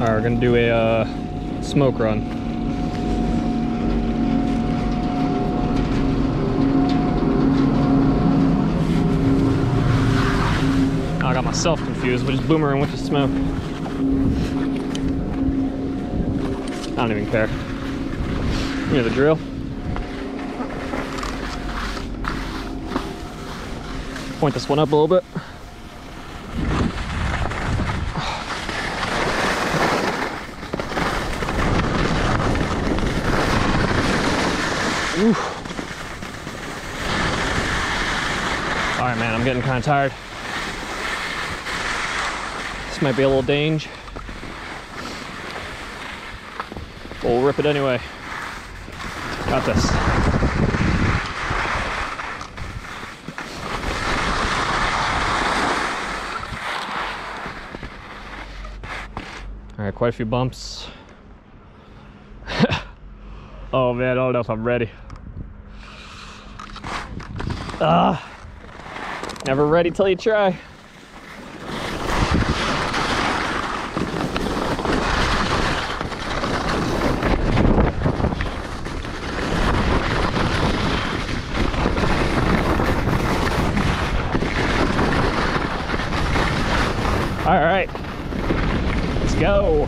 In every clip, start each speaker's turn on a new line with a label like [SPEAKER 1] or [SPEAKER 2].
[SPEAKER 1] All right, we're gonna do a smoke run. I got myself confused, which is boomerang with the smoke. I don't even care. You know the drill. Point this one up a little bit. Ooh. All right, man, I'm getting kind of tired. This might be a little dangerous. But we'll rip it anyway. Got this. All right, quite a few bumps. Oh man, I don't know if I'm ready. Never ready till you try. All right, let's go.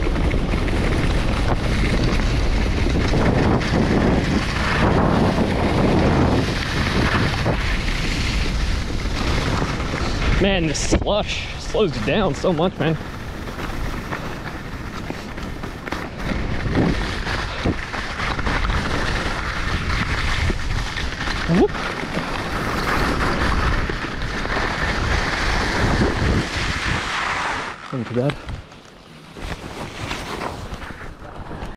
[SPEAKER 1] Man, this slush slows you down so much, man. Whoop. Not too bad.